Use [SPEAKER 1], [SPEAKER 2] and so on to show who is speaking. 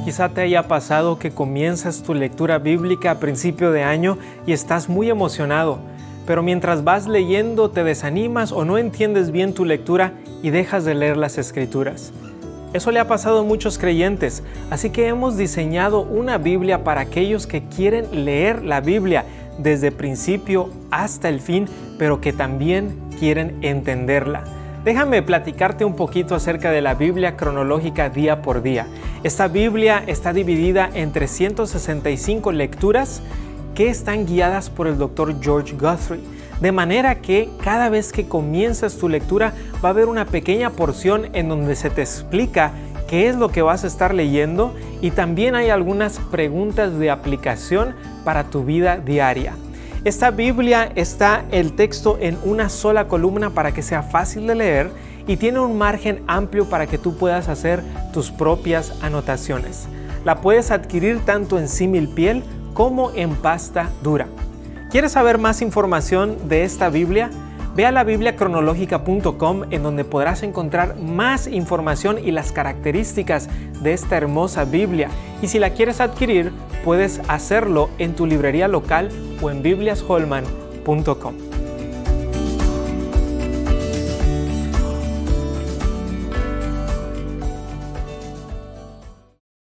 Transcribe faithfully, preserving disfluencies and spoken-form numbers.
[SPEAKER 1] Quizá te haya pasado que comienzas tu lectura bíblica a principio de año y estás muy emocionado, pero mientras vas leyendo te desanimas o no entiendes bien tu lectura y dejas de leer las Escrituras. Eso le ha pasado a muchos creyentes, así que hemos diseñado una Biblia para aquellos que quieren leer la Biblia desde principio hasta el fin, pero que también quieren entenderla. Déjame platicarte un poquito acerca de la Biblia cronológica día por día. Esta Biblia está dividida en trescientas sesenta y cinco lecturas que están guiadas por el doctor George Guthrie. De manera que cada vez que comienzas tu lectura va a haber una pequeña porción en donde se te explica qué es lo que vas a estar leyendo y también hay algunas preguntas de aplicación para tu vida diaria. Esta Biblia está el texto en una sola columna para que sea fácil de leer y tiene un margen amplio para que tú puedas hacer tus propias anotaciones. La puedes adquirir tanto en símil piel como en pasta dura. ¿Quieres saber más información de esta Biblia? Ve a la biblia cronológica punto com en donde podrás encontrar más información y las características de esta hermosa Biblia. Y si la quieres adquirir, puedes hacerlo en tu librería local o en biblias holman punto com.